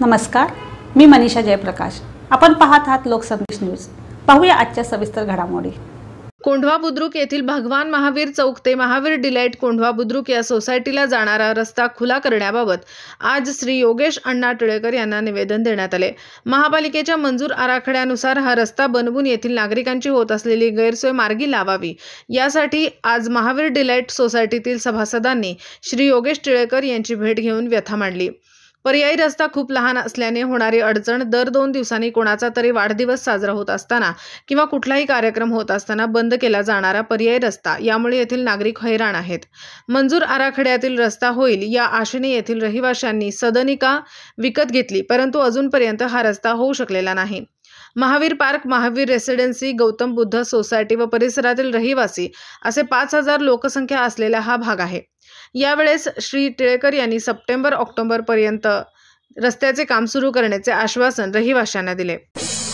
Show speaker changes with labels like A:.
A: नमस्कार, मी मनीषा जयप्रकाश। आपण पाहत आहात लोकसंदेश न्यूज। पाहूया आजच्या सविस्तर घडामोडी।
B: कोंढवा बुद्रुक येथील भगवान महावीर चौक ते महावीर डिलाईट कोंढवा बुद्रुक या सोसायटीला जाणारा रस्ता खुला करण्याबाबत आज श्री योगेश अण्णा टिळेकर यांना निवेदन देण्यात आले। महापालिकेच्या मंजूर आराखड्यानुसार हा रस्ता बनवून येथील नागरिकांची होत असलेली गैरसोय मार्गी लावावी यासाठी आज महावीर डिलाईट सोसायटीतील सभासदांनी श्री योगेश टिळेकर यांची भेट घेऊन व्यथा मांडली। पर्यायी रस्ता खूप लहान असल्याने होणारी अडचण, दर 2 दिवसांनी कोणाचा तरी वाढदिवस साजरा होत असताना किंवा कुठलाही कार्यक्रम होत असताना बंद केला जाणारा पर्यायी रस्ता, यामुळे येथील नागरिक हैराण आहेत। मंजूर आराखड्यातील रस्ता होईल या आशेने येथील रहिवाशांनी सदनिका विकत घेतली, परंतु अजूनपर्यंत हा रस्ता होऊ शकलेला नाही। Mahavir park, Mahavir residency, Gautam Buddha society व परिसरातील रहिवासी असे 5000 लोकसंख्या असलेला हा भाग आहे। यावेळेस श्री टिळेकर यांनी सप्टेंबर-ऑक्टोबर पर्यंत रस्त्याचे काम सुरू करण्याचे आश्वासन रहिवाशांना दिले।